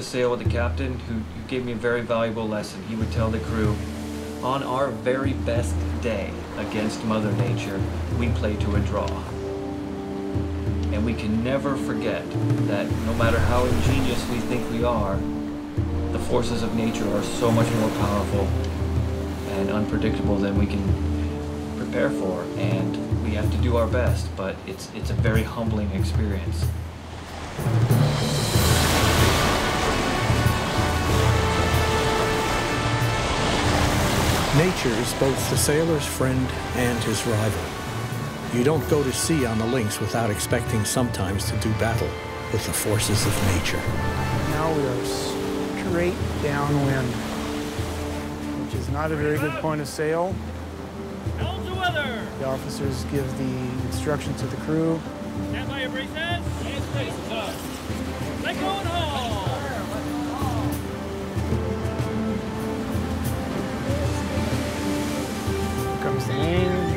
sail with a captain who gave me a very valuable lesson. He would tell the crew, on our very best day against Mother Nature, we play to a draw. And we can never forget that no matter how ingenious we think we are, the forces of nature are so much more powerful and unpredictable than we can prepare for, and we have to do our best, but it's a very humbling experience. Nature is both the sailor's friend and his rival. You don't go to sea on the Lynx without expecting sometimes to do battle with the forces of nature. Now we are straight downwind, which is not a very good point of sail. How's the weather? The officers give the instruction to the crew. Stand by your braces. And braces up. Let go and haul. Here comes the main.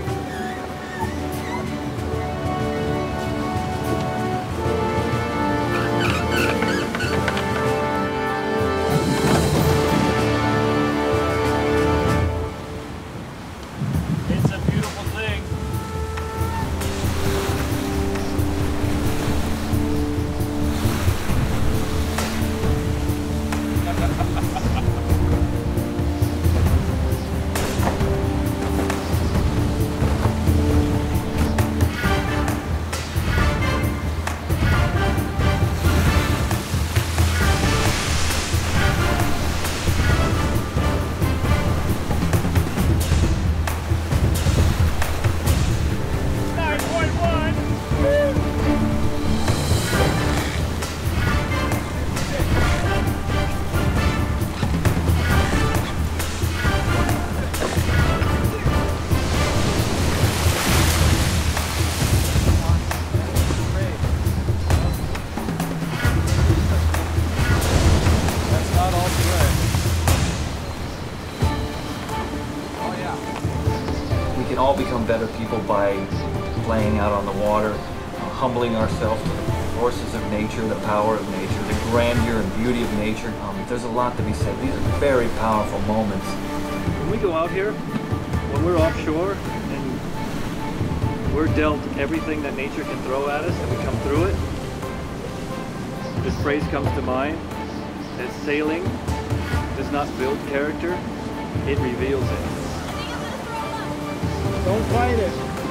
We can all become better people by playing out on the water, humbling ourselves to the forces of nature, the power of nature, the grandeur and beauty of nature. There's a lot to be said. These are very powerful moments. When we go out here, when we're offshore and we're dealt everything that nature can throw at us and we come through it, this phrase comes to mind, that sailing does not build character, it reveals it. Don't fight it.